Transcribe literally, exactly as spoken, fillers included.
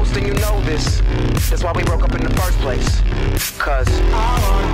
close, then you know this. That's why we broke up in the first place. Cause I wanna